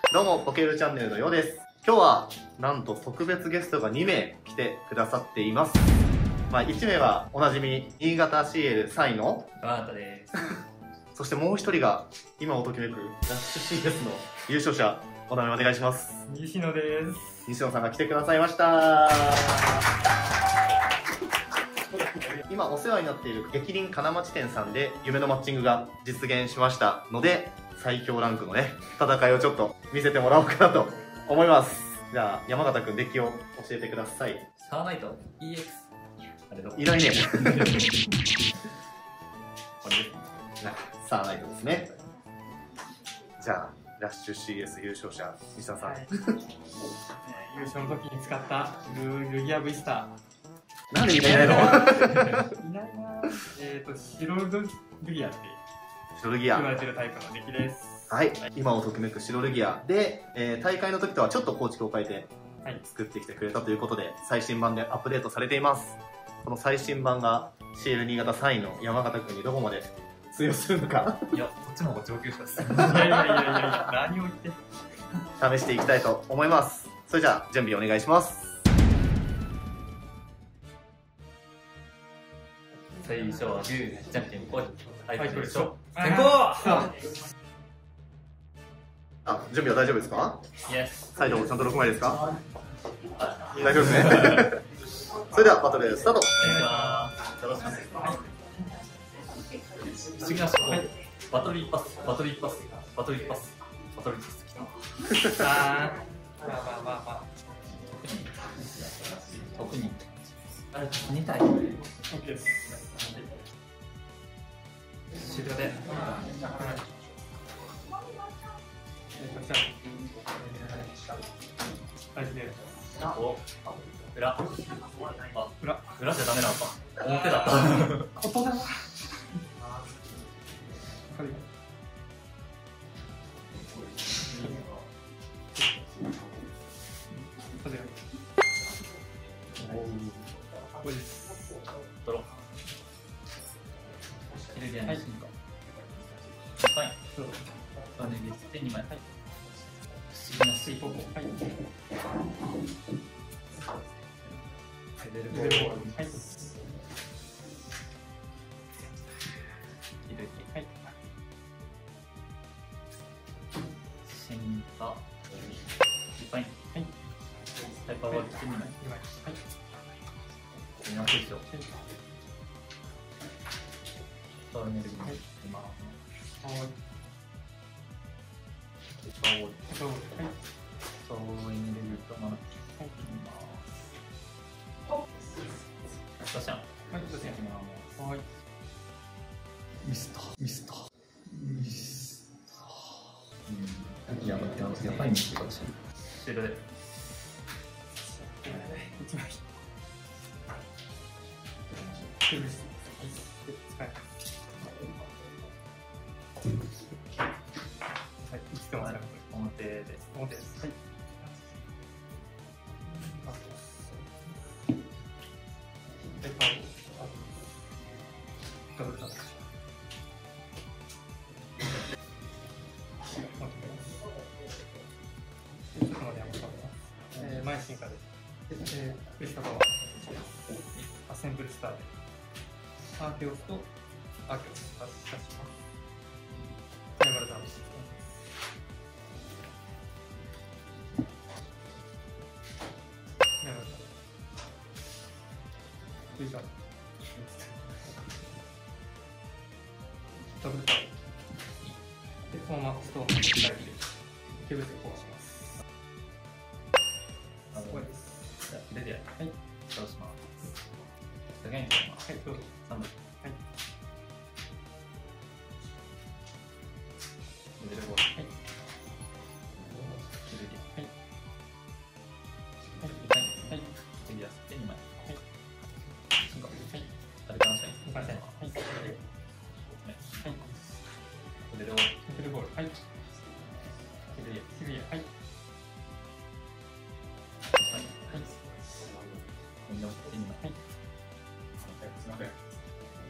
どうも、ポケルチャンネルのようです。今日は、なんと特別ゲストが2名来てくださっています。1名はおなじみ、新潟 CL3 位のバータです。 そしてもう1人が、今をときめくラッシュ CS の優勝者、お名前お願いします。 西野です。 西野さんが来てくださいました。今お世話になっている激鱗金町店さんで夢のマッチングが実現しましたので、最強ランクのね、戦いをちょっと見せてもらおうかなと思います。じゃあ、山形くんデッキを教えてください。 サーナイト EX。あれどいないね。 これです。 サーナイトですね。じゃあ、ラッシュ CS 優勝者、西田さん。 優勝の時に使ったルギア V スタなんでみんないないの？ ー。いないな。白ルギアって白ルギア。 言われてるタイプのデッキです。 はい。今をときめく白ルギアで、大会の時とはちょっと構築を変えて作ってきてくれたということで、最新版でアップデートされています。この最新版が CL 新潟3位の山形君にどこまで通用するのかいや、こっちの方が上級者です。 いや、何を言って。 試していきたいと思います。それじゃあ、準備お願いします。 最初はグー、じゃんけんぽい。はい、 はいこれでしょ。 先先行準備は大丈夫ですか？ イエス。 サイドもちゃんと6枚ですか？大丈夫ですね。それではバトルスタート。 お願いします。よろしくお願いします。不思議な思考。バトル一発、バトル一発、バトル一発、バトル一発きた。 まあ。 特に。あれ、2体。 OK です。 終了で。お、裏。あ、裏じゃダメなのか。表だった。 音だな。これです。 ドロ。キルギアに進化。はい。そう。それで2枚。はい。不思議な水泡。はい。レベル5。はい。キルギア。はい。進化。いっぱい。はい。ハイパーワールド2枚。はい。次の水晶。スターエネルギー。今。そうエネルギーと7。ミスター。やばいミスかもしれない。終了で。 1枚。いつでも表です。 表です。はい。前進化です。プリスタパワー。アセンブルスターで。アーケオスとアーケオスを出します。ダイバルダウン。ダブルタウン。で、このままストーンを叩いて、ケブルでこうします。すごいです。 じゃあ、レディア。はい。倒します。下げにします。 はい、どうぞ。 3枚。はい。レベル5。はい。レディア。はい。はい。次は2枚。はい。進化。はい。誰かの社員。はい。はい。レベル5。 レベル5。はい。 レディア。 はい。 みんな2枚。はい。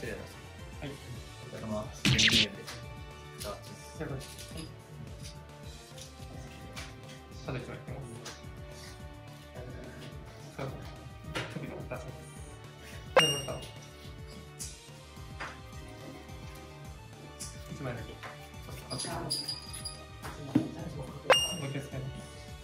失礼だし。 はい。 そのままゲームで。じゃあ、 はい。ただ一枚いきます。そう。首を出します。これまた。一枚だけ。もう一回使います。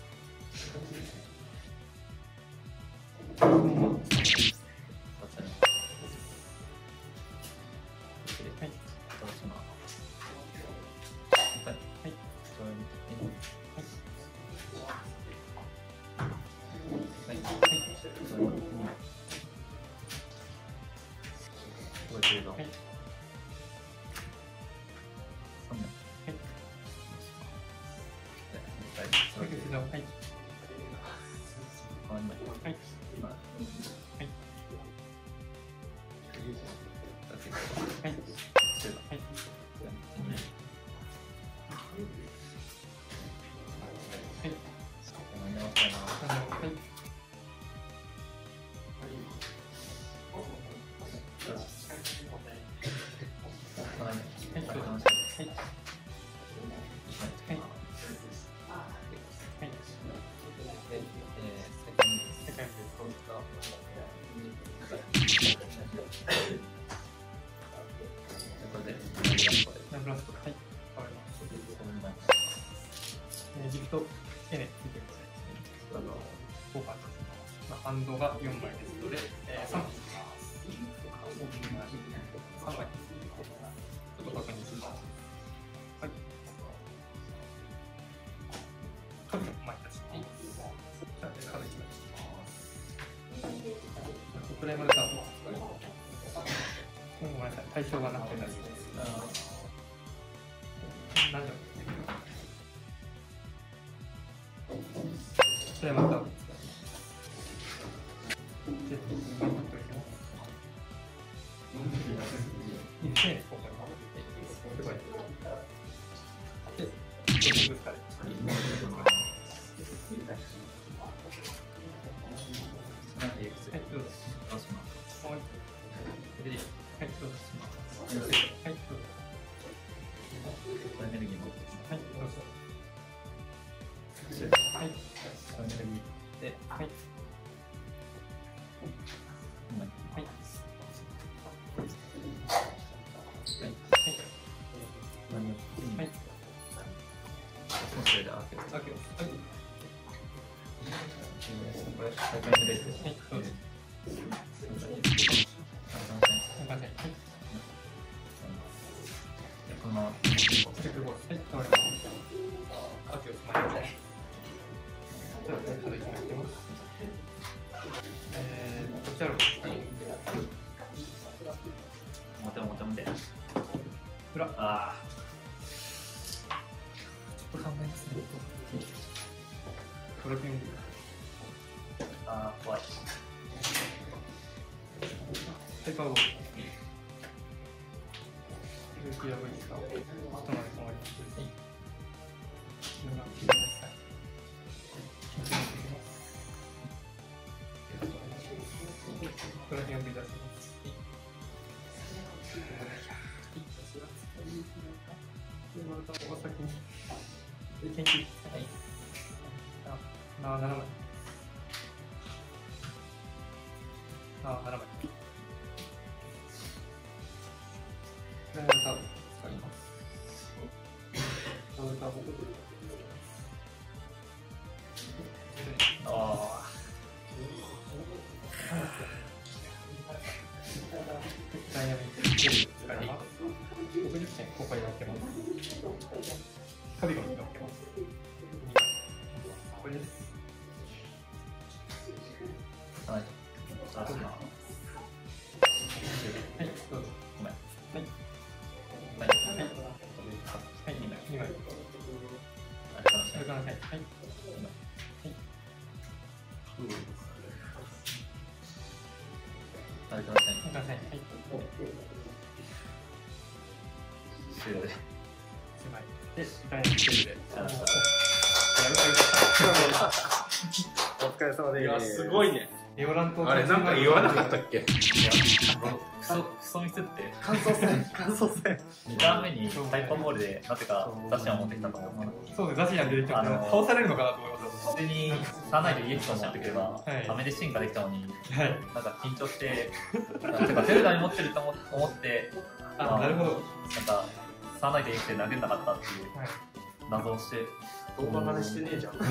ハンドが4枚ですので、3枚です。3枚。ちょっと確認します。はい。紙を巻いたし、じゃあ、カード1枚します。プライマルカードを使います。ごめんなさい、対象がなくて大丈夫です。何でもプライマルカードを使います。 怖い。 ペーパーを。勇気破りした。後まで止まります。これを呼び出します。お先に研究7枚。7枚。これを多分使います。ダイナミックに使います。60点ここに乗ってます。カビゴに乗ってます。これです。 はい、 どうぞ。 ごめん。 はい。 はい。 はい。2枚。 ありがとうございます。 はい。はい。 ありがとうございます。 はい。 終了です。 1枚。で、ダイナミックで。 お疲れ様です。 いや、すごいね。 エオランとあれなんか言わなかったっけ？ クソミスって乾燥戦乾燥戦 2ターン目にタイパボールでなぜかザシアン持ってきたと思う。 そうです、ザシアン出てきたので倒されるのかなと思いました。 普通にサーナイト EX を持ってくれば、 はいアメで進化できたのに、 はい、 なんか緊張して、なんかゼルダに持ってると思って、 あ、なるほど。 なんかサーナイト EX で投げなかったっていう謎をして、 動画真似してねえじゃん。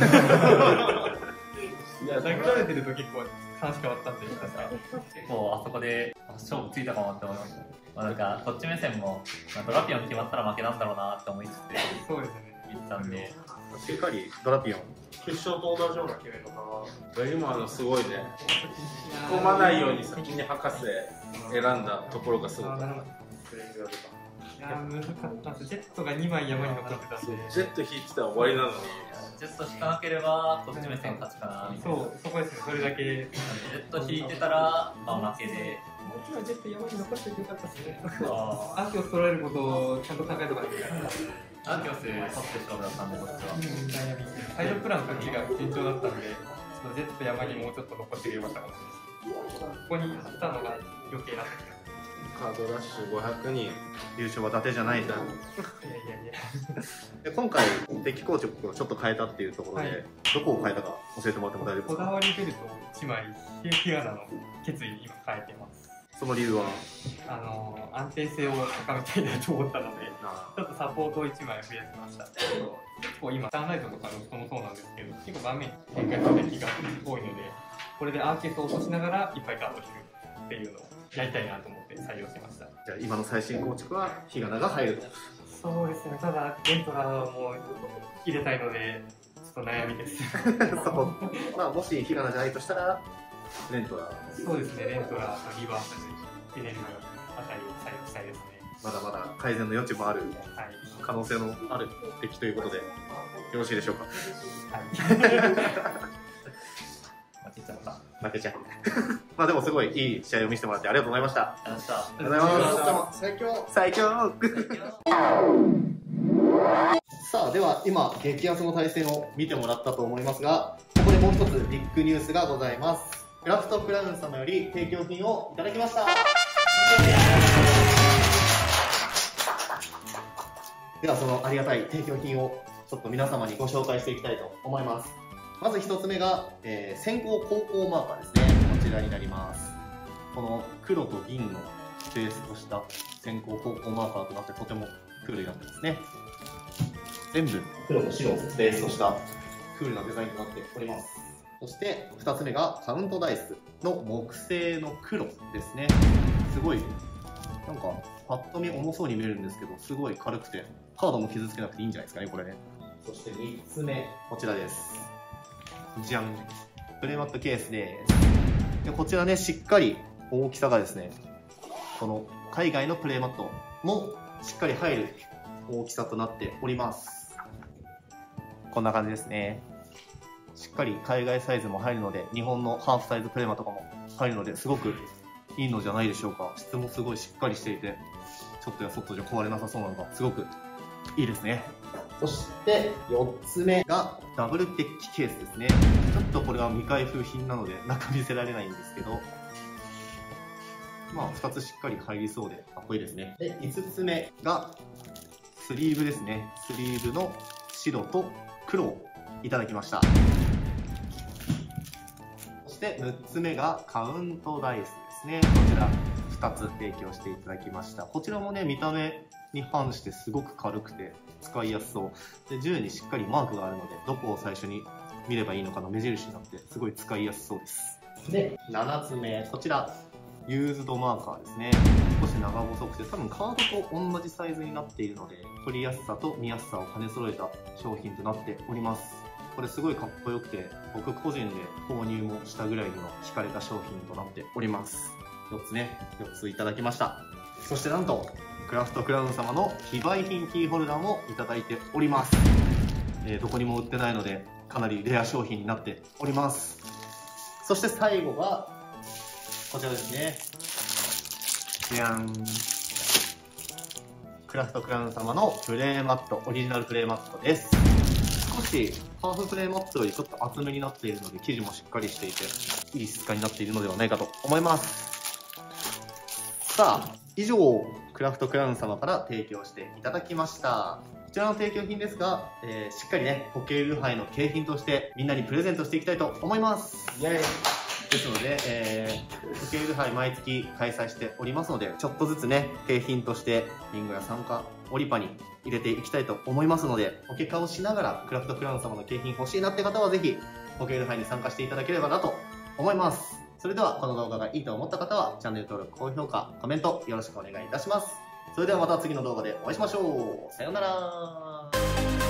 いや、投げられてると結構話変わったんで、 結構あそこで勝負ついたかもって思いました。なんかこっち目線もドラピオン決まったら負けなんだろうなって思いつつそうですね。 言ったんで、 しっかりドラピオン決勝と同じような決め方が今すごいね。突っ込まないように先に博士選んだところがすごかった。 いや、難かったです。ジェットが2枚山に残ってたんで。 ジェット引いてたら終わりなのに。 ジェット引かなければこっち目線勝ちかなみたいな。 そう、そこですね。それだけ。 ジェット引いてたら、負けで。 もちろんジェット山に残しててよかったですね。 アアーキオス取られることをちゃんと考えとかなきゃいけない。 ーキオス取って勝負だったんで、こっちは。 サイドプランこっちが順調だったんで、ちょっとジェット山にもうちょっと残してよかったかもしれないです。ここに行ったのが余計なってきた。 カードラッシュ500人。 優勝は伊達じゃないじゃん。 いやいやいや。 で今回デッキ構築をちょっと変えたっていうところで、 はい、 どこを変えたか教えてもらっても大丈夫ですか？ こだわりベルト1枚、ケアナの決意に今変えてます。 その理由は安定性を高めたいなと思ったので、ちょっとサポートを1枚増やしました。結構今、スターライトとかの人もそうなんですけど、結構盤面に展開するデッキが多いので、これでアーケースを落としながらいっぱいカード引くっていうのをやりたいなと思って採用しました。 じゃあ今の最新構築はヒガナが入ると。 そうですね、ただレントラも入れたいのでちょっと悩みですそうまあもしヒガナじゃないとしたらレントラ。 そうですね、レントラとリバーサルエネルギーあたりを採用したいですね。 まだまだ改善の余地もある、 はい、 可能性のあるデッキということでよろしいでしょうか？ はい負けちゃった。 負けちゃうまあでもすごいいい試合を見せてもらってありがとうございました。 ありがとうございました。 ありがとうございます。 最強。 最強さあでは今激安の対戦を見てもらったと思いますが、ここでもう一つビッグニュースがございます。クラフトクラウン様より提供品をいただきました。ではそのありがたい提供品をちょっと皆様にご紹介していきたいと思います。まず一つ目が、先行高校マーカーですね。こちらになります。この黒と銀のベースとした先行高校マーカーとなってとてもクールになってますね。全部黒と白をベースとしたクールなデザインとなっております。そして2つ目がカウントダイスの木製の黒ですね。すごいなんかパッと見重そうに見えるんですけど、すごい軽くてカードも傷つけなくていいんじゃないですかね、これね。そして3つ目、こちらです。じゃん、プレイマットケースです。でこちらね、しっかり大きさがですね、この海外のプレイマットもしっかり入る大きさとなっております。こんな感じですね。しっかり海外サイズも入るので、日本のハーフサイズプレイマットとかも入るので、すごくいいのじゃないでしょうか。質もすごいしっかりしていて、ちょっとやそっとじゃ壊れなさそうなのがすごくいいですね。そして4つ目がダブルデッキケースですね。ちょっとこれは未開封品なので中見せられないんですけど、まあ2つしっかり入りそうでかっこいいですね。で5つ目がスリーブですね。スリーブの白と黒をいただきました。そして6つ目がカウントダイスですね。こちら2つ提供していただきました。こちらもね、見た目に反してすごく軽くて使いやすそう。で、銃にしっかりマークがあるので、どこを最初に見ればいいのかの目印になって、すごい使いやすそうです。で、7つ目、こちら、ユーズドマーカーですね。少し長細くて、多分カードと同じサイズになっているので、取りやすさと見やすさを兼ね揃えた商品となっております。これすごいかっこよくて、僕個人で購入もしたぐらいには惹かれた商品となっております。4つね、4ついただきました。そしてなんと、クラフトクラウン様の非売品キーホルダーもいただいております。どこにも売ってないので、かなりレア商品になっております。そして最後が、こちらですね。じゃん。クラフトクラウン様のプレイマット、オリジナルプレイマットです。少少しハーフプレーマットよりちょっと厚めになっているので、生地もしっかりしていて、いい質感になっているのではないかと思います。さあ、以上、クラフトクラウン様から提供していただきました。こちらの提供品ですが、しっかりね、ポケル杯の景品としてみんなにプレゼントしていきたいと思います。イェイ。ですので、ポケル杯毎月開催しておりますので、ちょっとずつね、景品としてリンゴや参加、オリパに入れていきたいと思いますので、ポケカをしながらクラフトクラウン様の景品欲しいなって方はぜひ、ポケル杯に参加していただければなと思います。それでは、この動画がいいと思った方は、チャンネル登録、高評価、コメントよろしくお願いいたします。それではまた次の動画でお会いしましょう。さようなら。